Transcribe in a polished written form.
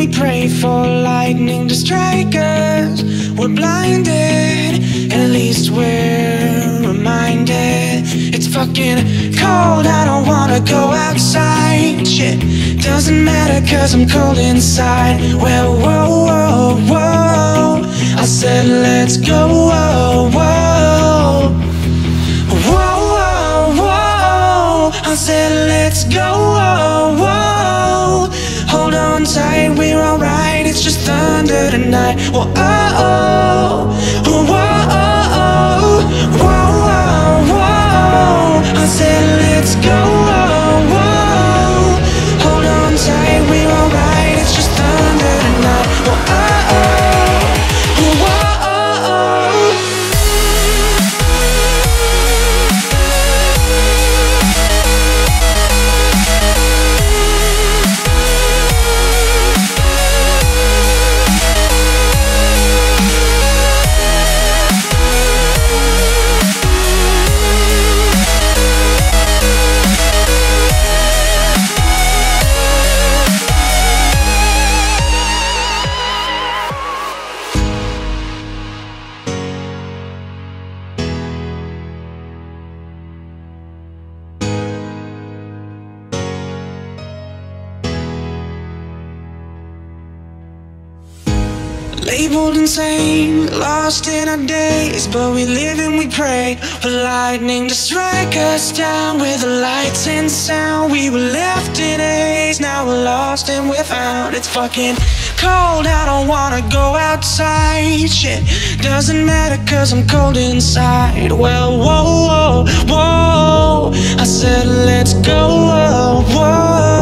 we pray for lightning to strike us. We're blinded, at least we're reminded. It's fucking cold, I don't wanna go outside. Shit, doesn't matter cause I'm cold inside. Well, whoa, whoa, whoa, I said let's go, whoa, whoa. Whoa, whoa, whoa, I said let's go, whoa, whoa. Hold on tight, we're alright, it's just thunder tonight. Whoa, oh, oh, whoa, oh, whoa, whoa, whoa. I said let's go, whoa, whoa. Hold on tight, we're alright, it's just thunder tonight. Whoa, oh, oh, whoa, oh, labeled insane, lost in our days, but we live and we pray for lightning to strike us down. With the lights and sound, we were left in haze, now we're lost and we're found. It's fucking cold, I don't wanna go outside. Shit, doesn't matter cause I'm cold inside. Well, whoa, whoa, whoa, I said let's go, whoa, whoa.